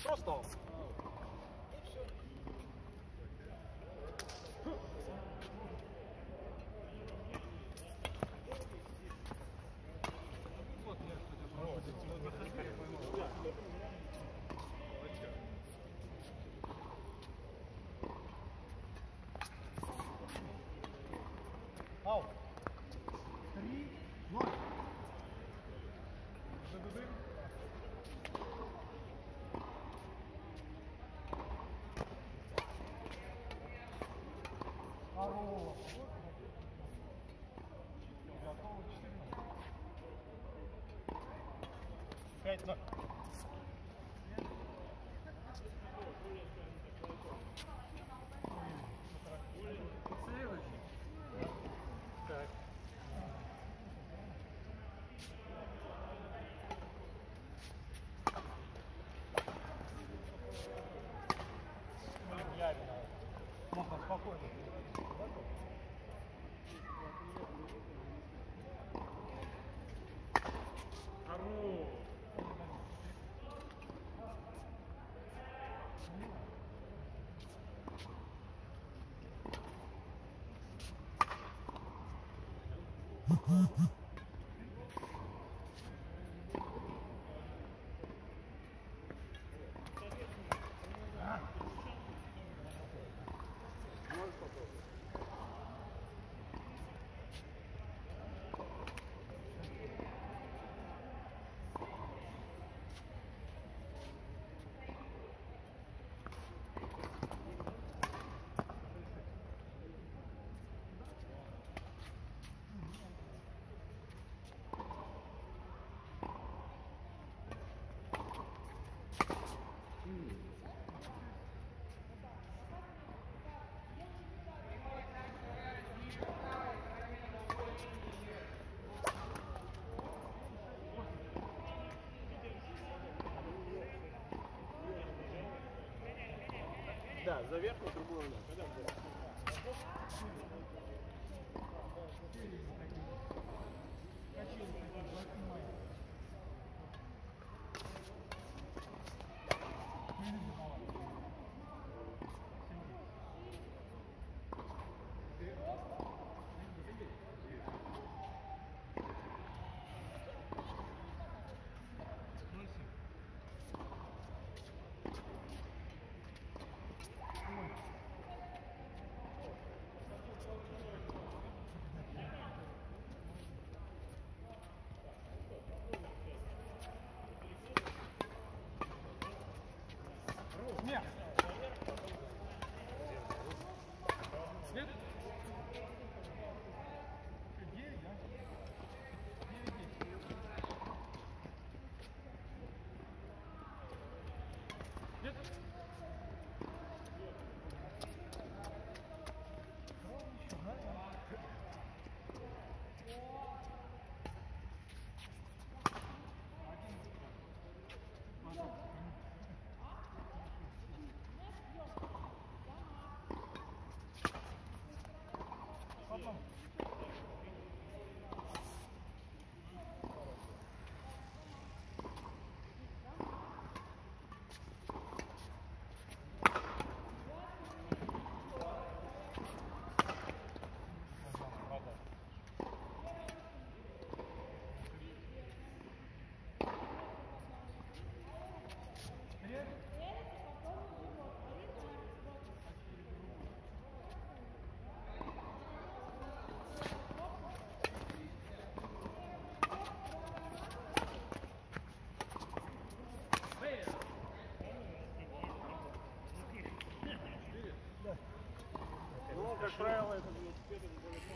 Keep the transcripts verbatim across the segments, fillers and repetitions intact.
Просто аут. Аут. Три, ноль. Хорош. Готово четыре. Пять ноль. Так. Я виноват. Можно спокойно. Хорош. Да, за верхнюю другую. Нет. Нет. девять, да? девять, девять. Нет. Потом. Ну, как правило, это велосипед, это далеко.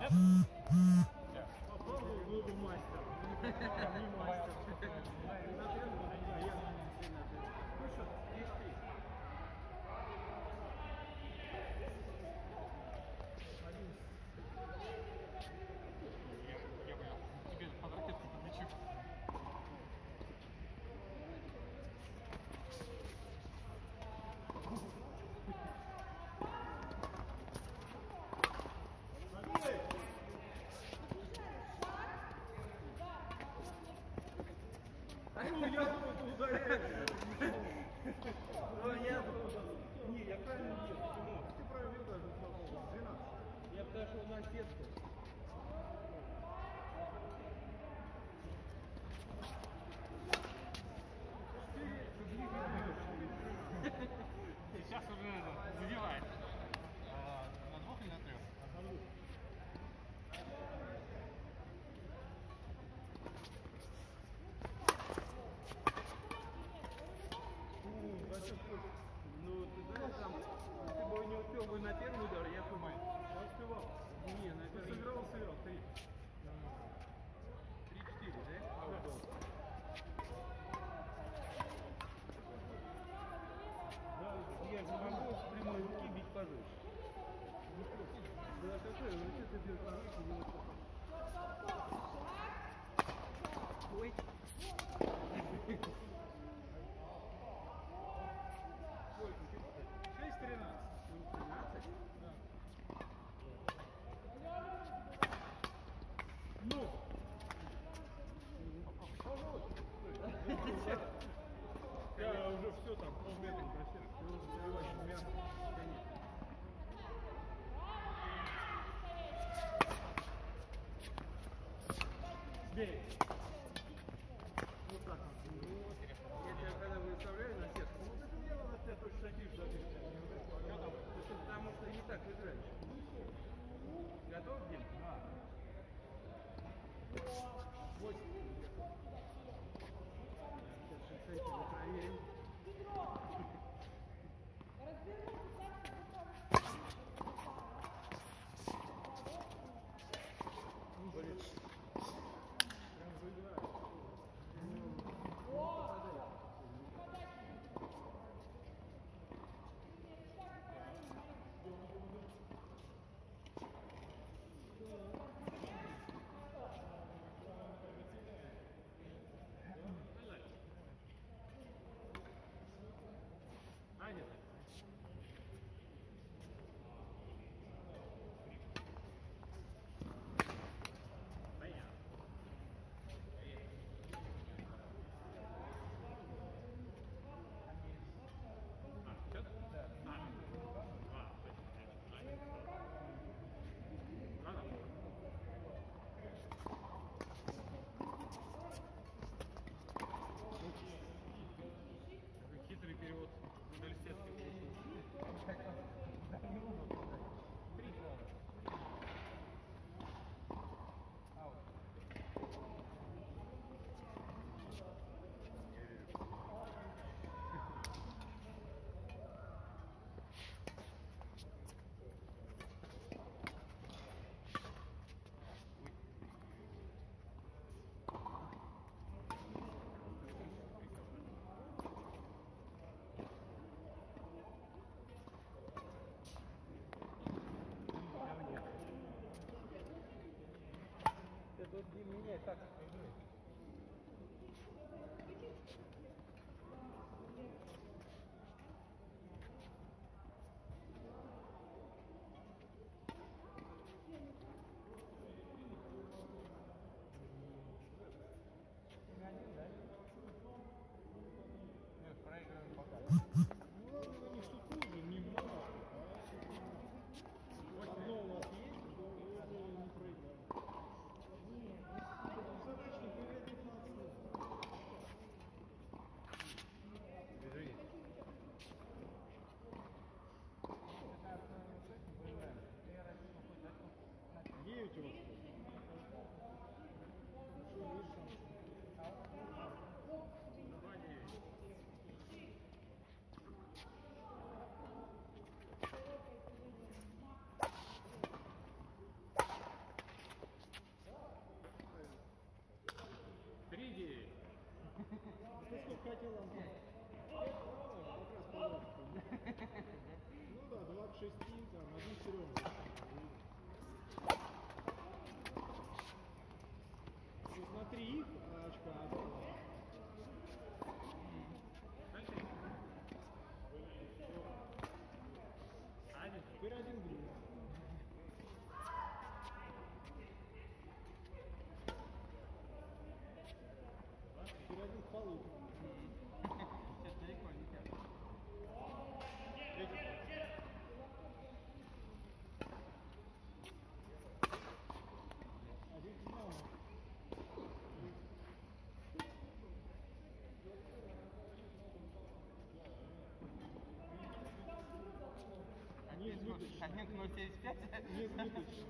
Попробовал, был бы мастер. Не мастер. А я не сильно. Ну что, есть три. Я понял. Тебе под ракетку подмечу. Ну, я думаю, ты ударяешь. Ну, я думаю, не, я правильно бил. Ты правильно бил даже, двенадцать. Я подошел на сетку. Сейчас уже задевает. А, на двух или на трех? На двух. Ну, ты знаешь, там, ты бы не успел бы на первый удар, я понимаю. Я успевал. Не, на первый. Ты сыграл, сыграл, три. Три-четыре, да? Да. Да, я же могу с прямой руки бить пожестче. Да, какой? Ну, что ты бьешь на руку, не вот ой. шесть тринадцать. тринадцать? Да. Ну! Я уже все там, полметра просил. Ты уже забиваешь мясо. Бей! Вот так вот. Я тебя когда выставляю на сетку, ну это дело на тебя точно такие же забьешь. Потому что не так играешь. Готов, Дим? Да. восемь. Сейчас шестьдесят проверим. Нет, ноль семьдесят пять. Нет, не точно.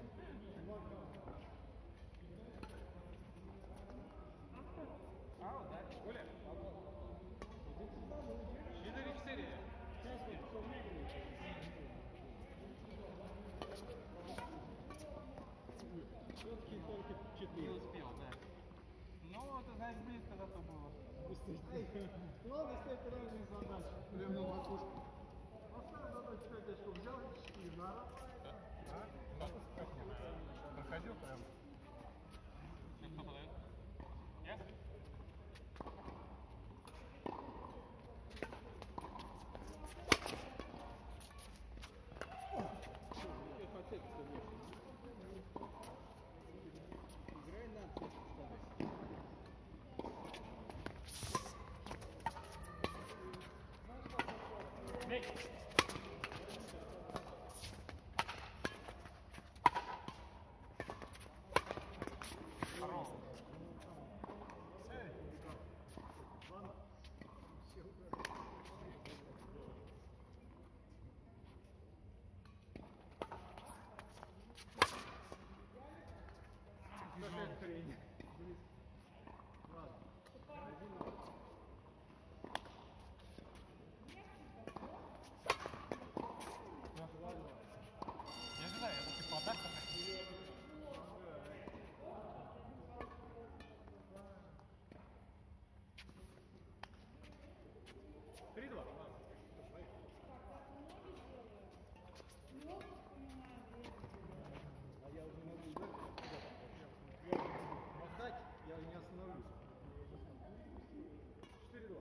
Аут, да? Оля? четыре-четыре. Все-таки только Не четыре. успел, да. Ну, это, знаешь, близко зато было. Главное ставить разные задачи. Прям на макушку. Поставил задачу пять очков, взял четыре, да? А? Как не? Проходил прям. Сейчас кто подает? Я? Я хотел, конечно. Играй на цепь, кстати. Бей! Здорово. Какая хрень. Ладно. Я не знаю, я таки податься. Три-два. А я уже не могу играть. Я уже буду отдать, я не остановлюсь. Четыре-два.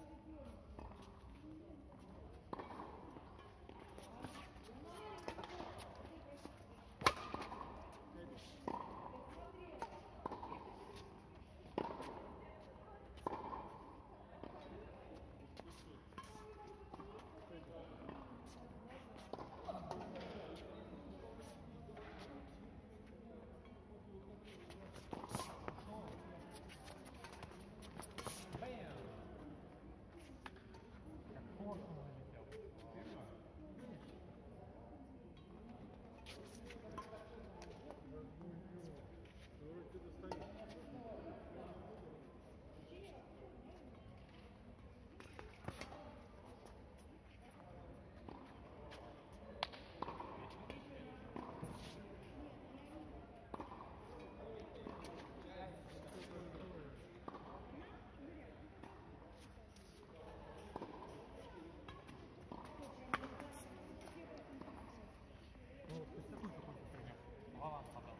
Баланс подал.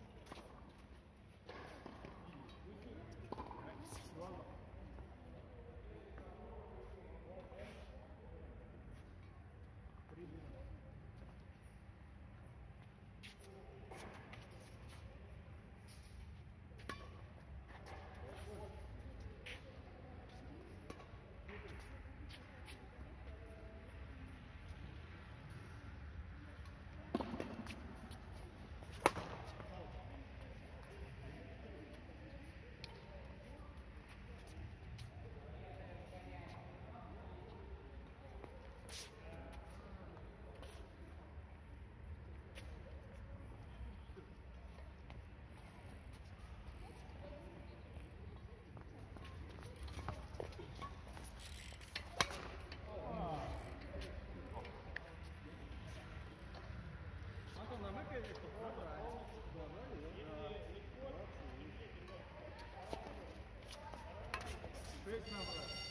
Антон, а мы, конечно, пробрали. Пробрали. Шесть набрали.